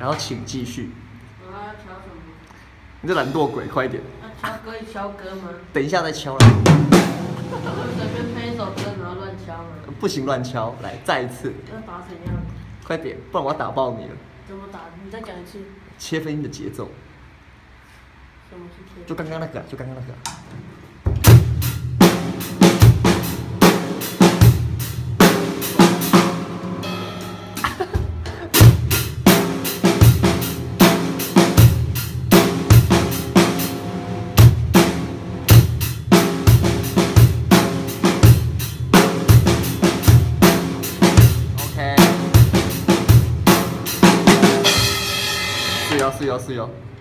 然后请继续。 我要敲什么？ 你这懒惰鬼，快一点！ 敲歌敲歌吗？ 等一下再敲了。 随便配一首歌，然后乱敲吗？ 不行，乱敲，来再一次。 要打怎样？ 快点，不然我要打爆你了。 怎么打？你再讲一次。 切分音的节奏。 什么是切？ 就刚刚那个，就刚刚那个。是哟。